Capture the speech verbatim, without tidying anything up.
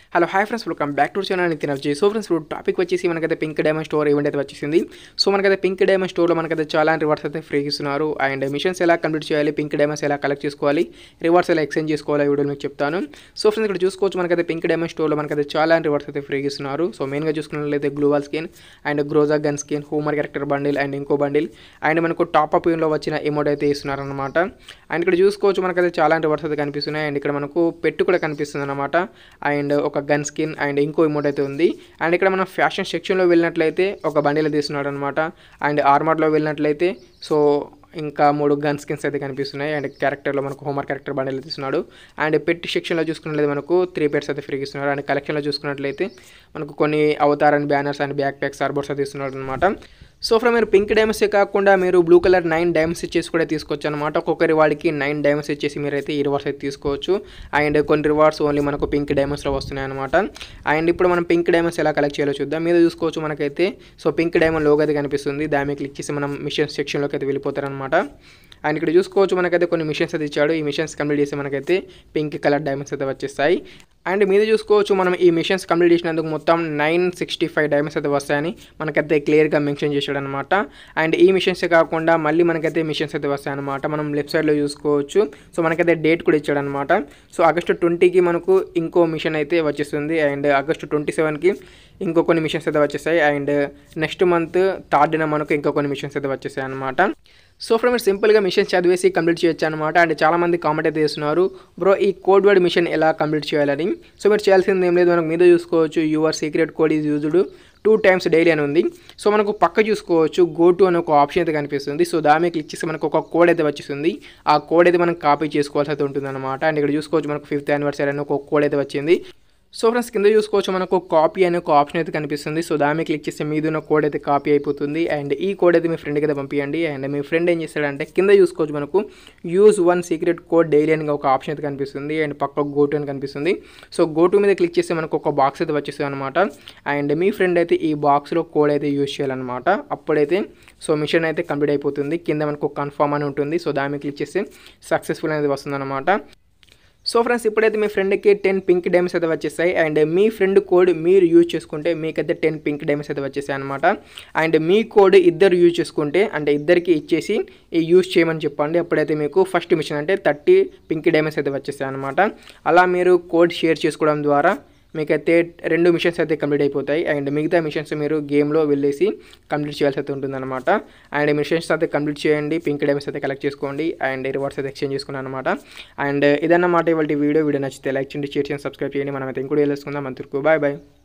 Hello hi friends, welcome back to channel Nitin అర్జీ. So friends, ఇప్పుడు topic వచ్చేసి మనకైతే పింక్ డైమండ్ స్టోర్ ఈవెంట్ అయితే వచ్చేసింది. సో మనకైతే పింక్ డైమండ్ స్టోర్లో మనకైతే చాలా రివార్డ్స్ అయితే ఫ్రీ ఇస్తున్నారు. అండ్ మిషన్స్ ఎలా కంప్లీట్ చేయాలి, పింక్ డైమండ్స్ ఎలా కలెక్ట్ చేసుకోవాలి, రివార్డ్స్ ఎలా ఎక్స్చేంజ్ చేసుకోవాలి, ఈ వీడియోలో మీకు చెప్తాను. సో ఫ్రెండ్స్, ఇక్కడ చూసుకోవచ్చు మనకైతే పింక్ డైమండ్ స్టోర్లో మనకైతే చాలా రివార్డ్స్ అయితే ఫ్రీ ఇస్తున్నారు. సో మెయిన్గా చూసుకున్నట్లయితే gloo wall skin and Groza gun skin, Homer character bundle and ఇంకో బండిల్ అండ్ మనకు టాప్ అప్ లో వచ్చిన ఎమోట్ అయితే ఇస్తున్నారు అనమాట. అండ్ ఇక్కడ చూసుకోవచ్చు మనకైతే చాలా రివార్డ్స్ అయితే కనిపిస్తున్నాయి. అండ్ ఇక్కడ మనకు పెట్టు కూడా కనిపిస్తుంది అనమాట. అండ్ ఒక గన్ స్కిన్ అండ్ ఇంకో ఎమోట్ అయితే ఉంది. అండ్ ఇక్కడ మనం ఫ్యాషన్ సెక్షన్లో వెళ్ళినట్లయితే ఒక బండిల్ తీస్తున్నాడు అనమాట. అండ్ ఆర్మర్లో వెళ్ళినట్లయితే సో ఇంకా మూడు గన్ స్కిన్స్ అయితే కనిపిస్తున్నాయి. అండ్ క్యారెక్టర్లో మనకు హోమర్ క్యారెక్టర్ బండిల్ తీస్తున్నాడు. అండ్ పెట్టి సెక్షన్లో చూసుకున్నట్లయితే మనకు త్రీ పేర్స్ అయితే ఫ్రీగా ఇస్తున్నారు. అండ్ కలెక్షన్లో చూసుకున్నట్లయితే మనకు కొన్ని avatar and banners and backpacks ఆర్బోర్స్ అయితే ఇస్తున్నాడు అనమాట. సో ఫ్రమ్ మీరు పింక్ డైమండ్స్ కాకుండా మీరు బ్లూ కలర్ నైన్ డైమండ్స్ ఇచ్చేసి కూడా తీసుకోవచ్చు అనమాట. ఒక్కొక్కరి వాడికి నైన్ డైమండ్స్ ఇచ్చేసి మీరైతే ఈ రివార్డ్స్ అయితే తీసుకోవచ్చు. అండ్ కొన్ని రివార్డ్స్ ఓన్లీ మనకు పింక్ డైమండ్స్లో వస్తున్నాయి అనమాట. అండ్ ఇప్పుడు మనం పింక్ డైమండ్స్ ఎలా కలెక్ట్ చేయాలో చూద్దాం. మీద చూసుకోవచ్చు మనకైతే సో పింక్ డైమండ్ లోగో అయితే కనిపిస్తుంది. దాని మీద క్లిక్ చేసి మనం మిషన్ సెక్షన్లోకి అయితే వెళ్ళిపోతారనమాట. అండ్ ఇక్కడ చూసుకోవచ్చు మనకైతే కొన్ని మిషన్స్ అయితే ఇచ్చాడు. ఈ మిషన్స్ కంప్లీట్ చేసి మనకైతే పింక్ కలర్ డైమండ్స్ అయితే వచ్చేస్తాయి. అండ్ మీద చూసుకోవచ్చు మనం ఈ మిషన్స్ కంప్లీట్ చేసినందుకు మొత్తం నైన్ సిక్స్టీ ఫైవ్ డైమండ్స్ అయితే వస్తాయని మనకైతే క్లియర్గా మెన్షన్ చేశాడు అనమాట. అండ్ ఈ మిషన్స్ కాకుండా మళ్ళీ మనకైతే మిషన్స్ అయితే వస్తాయన్నమాట. మనం లెఫ్ట్ సైడ్లో చూసుకోవచ్చు. సో మనకైతే డేట్ కూడా ఇచ్చాడు అనమాట. సో ఆగస్టు ట్వంటీకి మనకు ఇంకో మిషన్ అయితే వచ్చేస్తుంది. అండ్ ఆగస్టు ట్వంటీ సెవెన్కి ఇంకో కొన్ని మిషన్స్ అయితే వచ్చేస్తాయి. అండ్ నెక్స్ట్ మంత్ థర్డ్న మనకు ఇంకో కొన్ని మిషన్స్ అయితే వచ్చేసాయి అనమాట. సో ఫ్రెండ్, మీరు సింపుల్గా మిషన్ చదివేసి కంప్లీట్ చేయొచ్చు అనమాట. అండ్ చాలామంది కామెంట్ అయితే చేస్తున్నారు, బ్రో ఈ కోడ్ వర్డ్ మిషన్ ఎలా కంప్లీట్ చేయాలని. సో మీరు చేయాల్సింది ఏం లేదు, మనకు మీద చూసుకోవచ్చు your secret code is used two times daily అని ఉంది. సో మనకు పక్క చూసుకోవచ్చు గో టు అనే ఒక ఆప్షన్ అయితే కనిపిస్తుంది. సో దాని మీద క్లిక్ చేసి మనకు ఒక కోడ్ అయితే వచ్చేస్తుంది. ఆ కోడ్ అయితే మనం కాపీ చేసుకోవాల్సి అయితే ఉంటుంది అనమాట. అండ్ ఇక్కడ చూసుకోవచ్చు మనకు ఫిఫ్త్ యానివర్సరీ అని ఒక కోడ్ అయితే వచ్చింది. సో ఫ్రెండ్స్, కింద చూసుకోవచ్చు మనకు కాపీ అనే ఒక ఆప్షన్ అయితే కనిపిస్తుంది. సో దాని మీద క్లిక్ చేస్తే మీదున్న కోడ్ అయితే కాపీ అయిపోతుంది. అండ్ ఈ కోడ్ అయితే మీ ఫ్రెండ్కి అయితే పంపించండి. అండ్ మీ ఫ్రెండ్ ఏం చేస్తాడంటే కింద చూసుకోవచ్చు మనకు use one secret code daily అని ఒక ఆప్షన్ అయితే కనిపిస్తుంది. అండ్ పక్క గోటు అని కనిపిస్తుంది. సో గోటు మీద క్లిక్ చేస్తే మనకు ఒక బాక్స్ అయితే వచ్చేస్తుంది అనమాట. అండ్ మీ ఫ్రెండ్ అయితే ఈ బాక్స్లో కోడ్ అయితే యూజ్ చేయాలన్నమాట. అప్పుడైతే సో మిషన్ అయితే కంప్లీట్ అయిపోతుంది. కింద మనకు కన్ఫర్మ్ అని ఉంటుంది. సో దాని మీద క్లిక్ చేస్తే సక్సెస్ఫుల్ అనేది వస్తుంది అనమాట. సో ఫ్రెండ్స్, ఇప్పుడైతే మీ ఫ్రెండ్కి టెన్ పింక్ డైమండ్స్ అయితే వచ్చేస్తాయి. అండ్ మీ ఫ్రెండ్ కోడ్ మీరు యూజ్ చేసుకుంటే మీకైతే టెన్ పింక్ డైమండ్స్ అయితే వచ్చేసాయి అనమాట. అండ్ మీ కోడ్ ఇద్దరు యూజ్ చేసుకుంటే అంటే ఇద్దరికి ఇచ్చేసి యూజ్ చేయమని చెప్పండి. అప్పుడైతే మీకు ఫస్ట్ మిషన్ అంటే థర్టీ పింక్ డైమండ్స్ అయితే వచ్చేసాయి అనమాట. అలా మీరు కోడ్ షేర్ చేసుకోవడం ద్వారా మీకైతే రెండు మిషన్స్ అయితే కంప్లీట్ అయిపోతాయి. అండ్ మిగతా మిషన్స్ మీరు గేమ్లో వెళ్ళేసి కంప్లీట్ చేయాల్సి అయితే ఉంటుందన్నమాట. అండ్ మిషన్స్ అయితే కంప్లీట్ చేయండి, పింక్ డైమండ్స్ అయితే కలెక్ట్ చేసుకోండి. అండ్ రివార్డ్స్ అయితే ఎక్స్చేంజ్ చేసుకున్నాను అనమాట. అండ్ ఇదన్నమాట ఇవాళ వీడియో వీడియో నచ్చితే లైక్ చేయండి, షేర్ చేయండి, సబ్స్క్రైబ్ చేయండి. మనం అయితే ఇంకోటి తెలుసుకుందాం. అంతవరకు బాయ్ బాయ్.